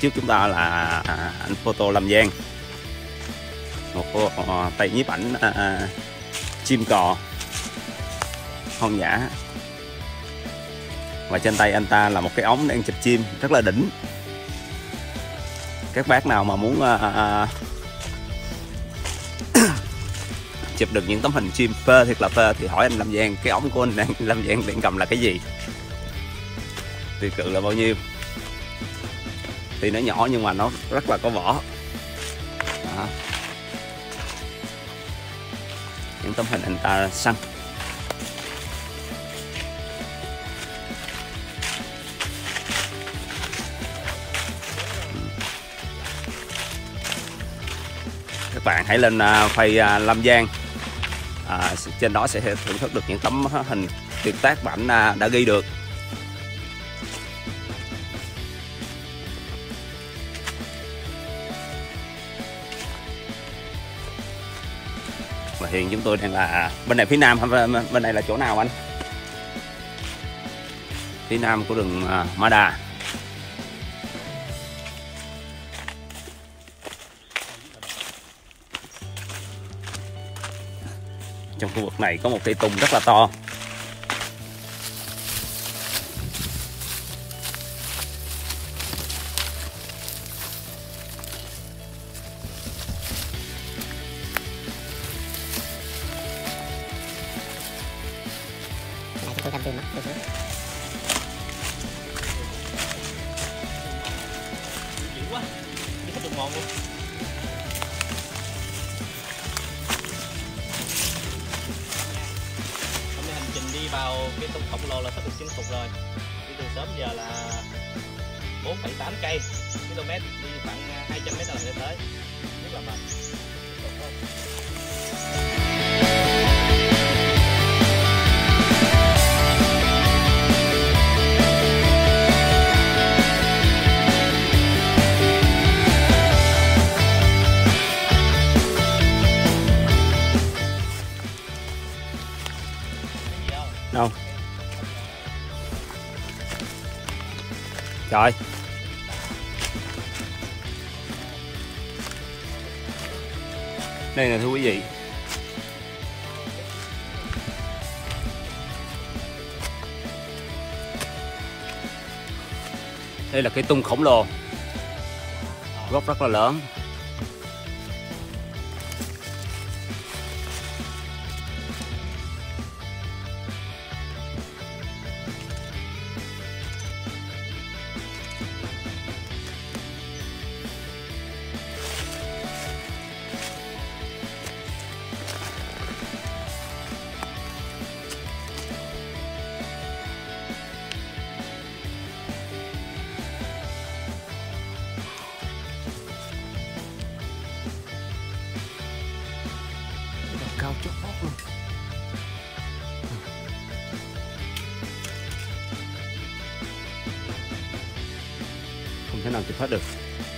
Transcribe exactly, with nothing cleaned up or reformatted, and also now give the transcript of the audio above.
trước chúng ta là anh photo Lâm Giang, một tay nhiếp ảnh à, chim cò hoang dã, và trên tay anh ta là một cái ống đang chụp chim rất là đỉnh. Các bác nào mà muốn à, à, chụp được những tấm hình chim phê thiệt là phê thì hỏi anh Lâm Giang cái ống của anh đang Lâm Giang đang cầm là cái gì, tiêu cự là bao nhiêu. Thì nó nhỏ nhưng mà nó rất là có vỏ. Đó. Những tấm hình anh ta săn. Các bạn hãy lên Facebook Lâm Giang, à, trên đó sẽ thưởng thức được những tấm hình tuyệt tác mà ảnh đã ghi được. Và hiện chúng tôi đang là bên này phía nam, bên này là chỗ nào anh? Phía nam của rừng Ma Đà. Trong khu vực này có một cây tùng rất là to. Tôi cầm từ mắt từ xuống. Dữ quá, đi hết được ngon luôn. Hôm nay hành trình đi vào cái tùng khổng lồ là sắp được chinh phục rồi. Đi từ sớm giờ là bốn phẩy tám cây km, đi khoảng hai trăm mét là sẽ tới. Rất là mệt. Đâu? Trời. Đây nè thưa quý vị. Đây là cây tung khổng lồ. Gốc rất là lớn. Cao chót vót luôn. Không thể nào chụp hết được.